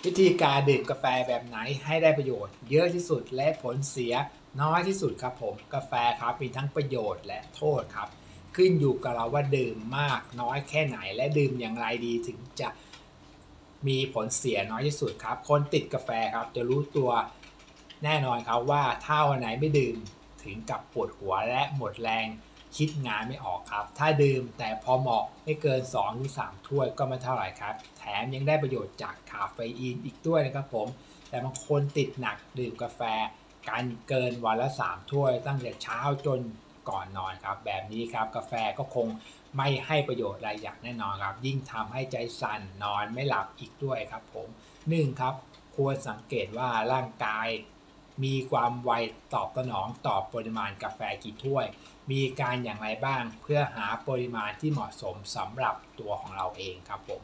วิธีการดื่มกาแฟแบบไหนให้ได้ประโยชน์เยอะที่สุดและผลเสียน้อยที่สุดครับผมกาแฟครับมีทั้งประโยชน์และโทษครับขึ้นอยู่กับเราว่าดื่มมากน้อยแค่ไหนและดื่มอย่างไรดีถึงจะมีผลเสียน้อยที่สุดครับคนติดกาแฟครับจะรู้ตัวแน่นอนครับว่าถ้าวันไหนไม่ดื่มถึงกับปวดหัวและหมดแรงคิดงานไม่ออกครับถ้าดื่มแต่พอเหมาะไม่เกิน 2-3 ถ้วยก็ไม่เท่าไหร่ครับแถมยังได้ประโยชน์จากคาเฟอีนอีกด้วยนะครับผมแต่บางคนติดหนักดื่มกาแฟกันเกินวันละ3ถ้วยตั้งแต่เช้าจนก่อนนอนครับแบบนี้ครับกาแฟก็คงไม่ให้ประโยชน์อะไรอย่างแน่นอนครับยิ่งทำให้ใจสั่นนอนไม่หลับอีกด้วยครับผม1ครับควรสังเกตว่าร่างกายมีความไวตอบสนองต่อปริมาณกาแฟกี่ถ้วยมีการอย่างไรบ้างเพื่อหาปริมาณที่เหมาะสมสำหรับตัวของเราเองครับผม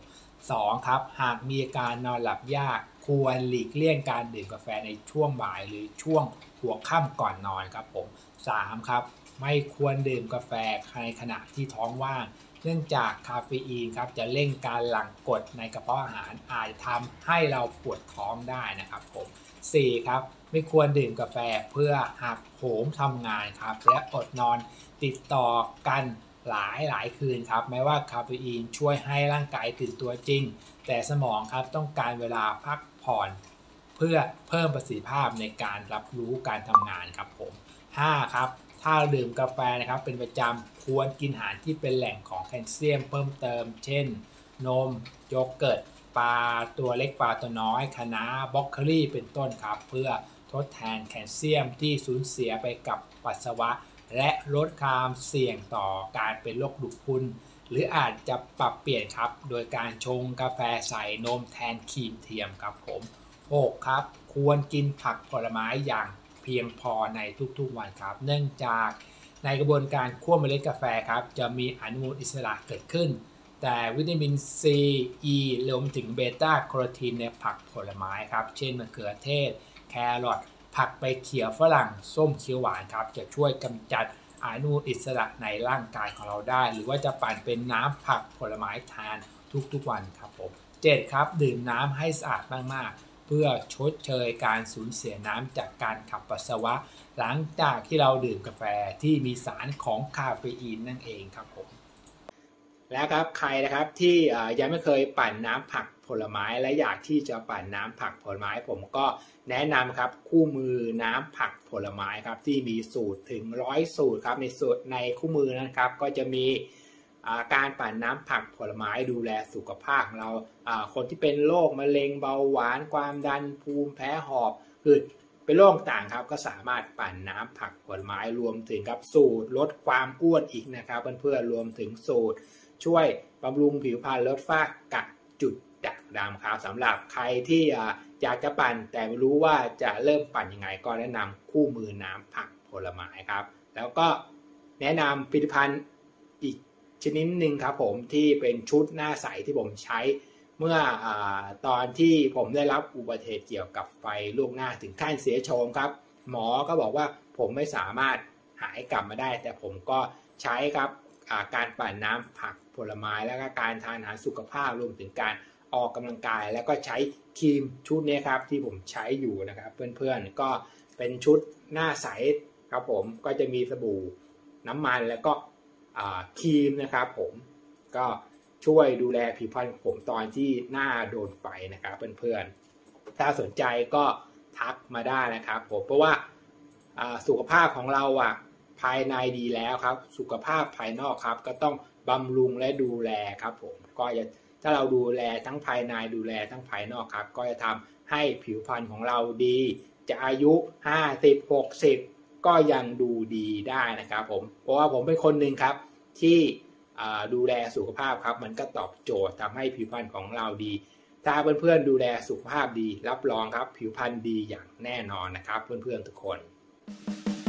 2ครับหากมีอาการนอนหลับยากควรหลีกเลี่ยงการดื่มกาแฟในช่วงบ่ายหรือช่วงหัวค่ำก่อนนอนครับผม3ครับไม่ควรดื่มกาแฟในขณะที่ท้องว่างเนื่องจากคาเฟอีนครับจะเร่งการหลั่งกรดในกระเพาะอาหารอาจทำให้เราปวดท้องได้นะครับผม4ครับไม่ควรดื่มกาแฟเพื่อหักโหมทำงานครับและอดนอนติดต่อกันหลายคืนครับแม้ว่าคาเฟอีนช่วยให้ร่างกายตื่นตัวจริงแต่สมองครับต้องการเวลาพักผ่อนเพื่อเพิ่มประสิทธิภาพในการรับรู้การทำงานครับผม5ครับถ้าดื่มกาแฟนะครับเป็นประจำควรกินอาหารที่เป็นแหล่งของแคลเซียมเพิ่มเติมเช่นนมโยเกิร์ตปลาตัวเล็กปลาตัวน้อยคะน้าบรอกโคลีเป็นต้นครับเพื่อทดแทนแคลเซียมที่สูญเสียไปกับปัสสาวะและลดความเสี่ยงต่อการเป็นโรคดุพรุนหรืออาจจะปรับเปลี่ยนครับโดยการชงกาแฟใส่นมแทนครีมเทียมครับผม6ครับควรกินผักผลไม้อย่างเพียงพอในทุกๆวันครับเนื่องจากในกระบวนการคั่วเมล็ดกาแฟครับจะมีอนุมูลอิสระเกิดขึ้นแต่วิตามินซีอีรวมถึงเบต้าแคโรทีนในผักผลไม้ครับเช่นมะเขือเทศแครอทผักใบเขียวฝรั่งส้มเขียวหวานครับจะช่วยกำจัดอนุมูลอิสระในร่างกายของเราได้หรือว่าจะปั่นเป็นน้ำผักผลไม้ทานทุกๆวันครับผม7ครับดื่มน้ำให้สะอาดมากๆเพื่อชดเชยการสูญเสียน้ำจากการขับปัสสาวะหลังจากที่เราดื่มกาแฟที่มีสารของคาเฟอีนนั่นเองครับผมแล้วครับใครนะครับที่ยังไม่เคยปั่นน้ำผักผลไม้และอยากที่จะปั่นน้ำผักผลไม้ผมก็แนะนำครับคู่มือน้ำผักผลไม้ครับที่มีสูตรถึง100สูตรครับในคู่มือนะครับก็จะมีการปั่นน้ำผักผลไม้ดูแลสุขภาพของเราคนที่เป็นโรคมะเร็งเบาหวานความดันภูมิแพ้หอบหืดเป็นโรคต่างครับก็สามารถปั่นน้ำผักผลไม้รวมถึงครับสูตรลดความอ้วนอีกนะครับเพื่อนๆรวมถึงสูตรช่วยบำรุงผิวพรรณลดฝ้ากระจุดด่างดำครับสำหรับใครที่อยากจะปั่นแต่ไม่รู้ว่าจะเริ่มปั่นยังไงก็แนะนำคู่มือน้ำผักผลไม้ครับแล้วก็แนะนำผลิตภัณฑ์อีกชนิดหนึ่งครับผมที่เป็นชุดหน้าใสที่ผมใช้เมื่อตอนที่ผมได้รับอุบัติเหตุเกี่ยวกับไฟลวกหน้าถึงขั้นเสียโฉมครับหมอก็บอกว่าผมไม่สามารถหายกลับมาได้แต่ผมก็ใช้ครับการปั่นน้ำผักผลไม้แล้วก็การทานอาหารสุขภาพรวมถึงการออกกำลังกายแล้วก็ใช้ครีมชุดนี้ครับที่ผมใช้อยู่นะครับเพื่อนๆก็เป็นชุดหน้าใสครับผมก็จะมีสบู่น้ำมันแล้วก็ครีมนะครับผมก็ช่วยดูแลผิวพรรณของผมตอนที่หน้าโดนไฟนะครับเพื่อนๆถ้าสนใจก็ทักมาได้นะครับผมเพราะว่าสุขภาพของเราภายในดีแล้วครับสุขภาพภายนอกครับก็ต้องบำรุงและดูแลครับผมก็จะถ้าเราดูแลทั้งภายในดูแลทั้งภายนอกครับก็จะทำให้ผิวพรรณของเราดีจะอายุ50-60ก็ยังดูดีได้นะครับผมเพราะว่าผมเป็นคนหนึ่งครับที่ดูแลสุขภาพครับมันก็ตอบโจทย์ทำให้ผิวพรรณของเราดีถ้าเพื่อนๆดูแลสุขภาพดีรับรองครับผิวพรรณดีอย่างแน่นอนนะครับเพื่อนๆทุกคน